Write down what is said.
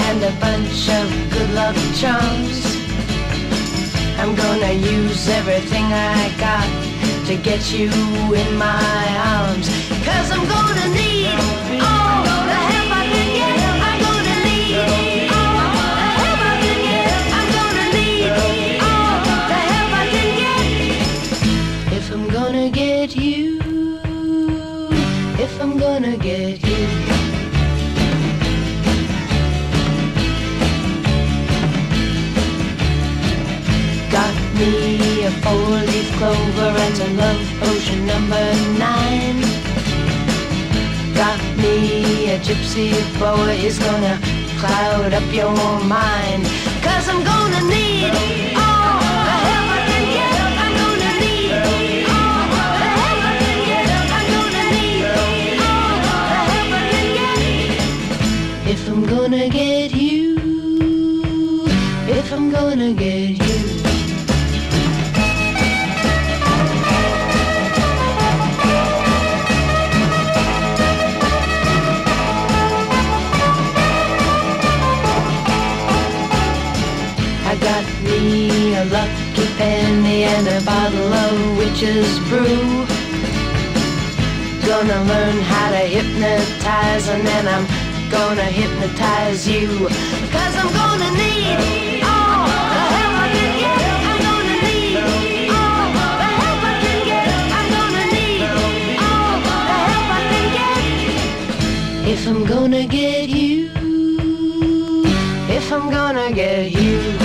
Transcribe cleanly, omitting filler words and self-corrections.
and a bunch of good luck charms. I'm gonna use everything I got to get you in my arms. 'Cause I'm gonna need all the help I can get. I'm gonna need all the help I can get. I'm gonna need all the help I can get. If I'm gonna get you, if I'm gonna get you. Got me a 4-leaf clover and some love potion number 9. Got me a gypsy boy is gonna cloud up your mind. 'Cause I'm gonna need all the help I can get. I'm gonna need all the help I can get. I'm gonna need all the help I can get. If I'm gonna get you, if I'm gonna get you. I got me a lucky penny and a bottle of witch's brew. Gonna learn how to hypnotize and then I'm gonna hypnotize you. 'Cause I'm gonna need all the help I can get. I'm gonna need all the help I can get. I'm gonna need all the help I can get. If I'm gonna get you, if I'm gonna get you.